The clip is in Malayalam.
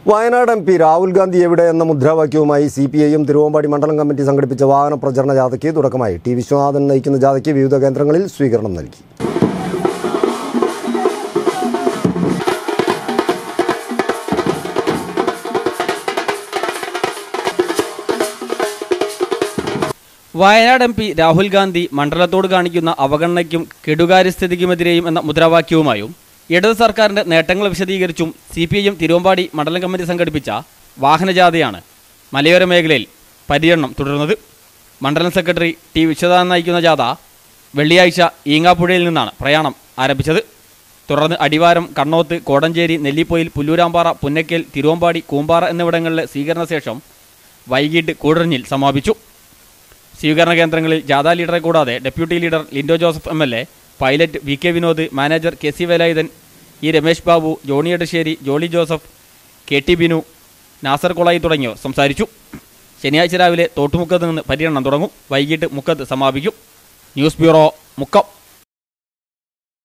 വയനാട് എം പി രാഹുൽ ഗാന്ധി എവിടെ എന്ന മുദ്രാവാക്യവുമായി CPIM തിരുവമ്പാടി മണ്ഡലം കമ്മിറ്റി സംഘടിപ്പിച്ച വാഹന പ്രചരണ ജാഥയ്ക്ക് തുടക്കമായി. ടി വിശ്വനാഥൻ നയിക്കുന്ന ജാഥയ്ക്ക് വിവിധ കേന്ദ്രങ്ങളിൽ സ്വീകരണം നൽകി. വയനാട് MP രാഹുൽ ഗാന്ധി മണ്ഡലത്തോട് കാണിക്കുന്ന അവഗണനയ്ക്കും കെടുകാര്യസ്ഥിതിക്കുമെതിരെയും എന്ന മുദ്രാവാക്യവുമായും ഇടത് സർക്കാരിന്റെ നേട്ടങ്ങൾ വിശദീകരിച്ചും CPIM തിരുവമ്പാടി മണ്ഡലം കമ്മിറ്റി സംഘടിപ്പിച്ച വാഹനജാഥയാണ് മലയോര മേഖലയിൽ പര്യടനം തുടരുന്നത്. മണ്ഡലം സെക്രട്ടറി ടി വിശ്വനാഥൻ നയിക്കുന്ന ജാഥ വെള്ളിയാഴ്ച ഈങ്ങാപ്പുഴയിൽ നിന്നാണ് പ്രയാണം ആരംഭിച്ചത്. തുടർന്ന് അടിവാരം, കണ്ണോത്ത്, കോടഞ്ചേരി, നെല്ലിപ്പൊയിൽ, പുല്ലൂരാമ്പാറ, പുന്നക്കൽ, തിരുവമ്പാടി, കൂമ്പാറ എന്നിവിടങ്ങളിലെ സ്വീകരണ ശേഷം വൈകിട്ട് കൂടരഞ്ഞിൽ സമാപിച്ചു. സ്വീകരണ കേന്ദ്രങ്ങളിൽ ജാഥ ലീഡറെ കൂടാതെ deputy leader Lindo Joseph MLA, pilot VK Vinod, manager KC Velayudhan, Ramesh Babu, Johnny Edassery, Jolly Joseph, KT Binu, Nasar Kolayi തുടങ്ങിയവർ സംസാരിച്ചു. ശനിയാഴ്ച രാവിലെ തോട്ടുമുക്കത്ത് നിന്ന് പര്യടനം തുടങ്ങും. വൈകിട്ട് മുക്കത്ത് സമാപിക്കും. News bureau, Mukkam.